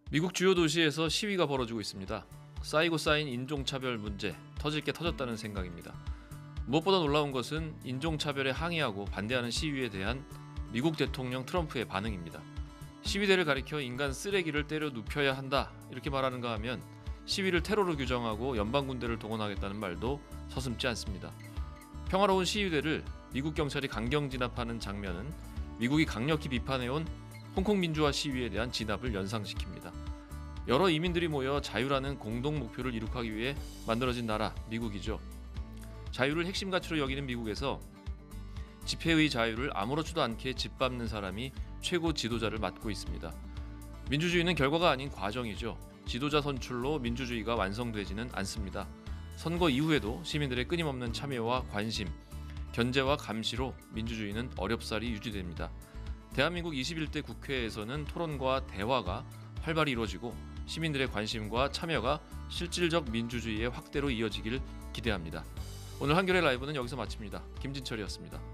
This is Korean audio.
미국 주요 도시에서 시위가 벌어지고 있습니다. 쌓이고 쌓인 인종차별 문제, 터질 게 터졌다는 생각입니다. 무엇보다 놀라운 것은 인종차별에 항의하고 반대하는 시위에 대한 미국 대통령 트럼프의 반응입니다. 시위대를 가리켜 인간 쓰레기를 때려 눕혀야 한다 이렇게 말하는가 하면 시위를 테러로 규정하고 연방군대를 동원하겠다는 말도 서슴지 않습니다. 평화로운 시위대를 미국 경찰이 강경 진압하는 장면은 미국이 강력히 비판해온 홍콩 민주화 시위에 대한 진압을 연상시킵니다. 여러 이민들이 모여 자유라는 공동 목표를 이룩하기 위해 만들어진 나라 미국이죠. 자유를 핵심 가치로 여기는 미국에서 집회의 자유를 아무렇지도 않게 짓밟는 사람이 최고 지도자를 맡고 있습니다. 민주주의는 결과가 아닌 과정이죠. 지도자 선출로 민주주의가 완성되지는 않습니다. 선거 이후에도 시민들의 끊임없는 참여와 관심, 견제와 감시로 민주주의는 어렵사리 유지됩니다. 대한민국 21대 국회에서는 토론과 대화가 활발히 이루어지고 시민들의 관심과 참여가 실질적 민주주의의 확대로 이어지길 기대합니다. 오늘 한겨레 라이브는 여기서 마칩니다. 김진철이었습니다.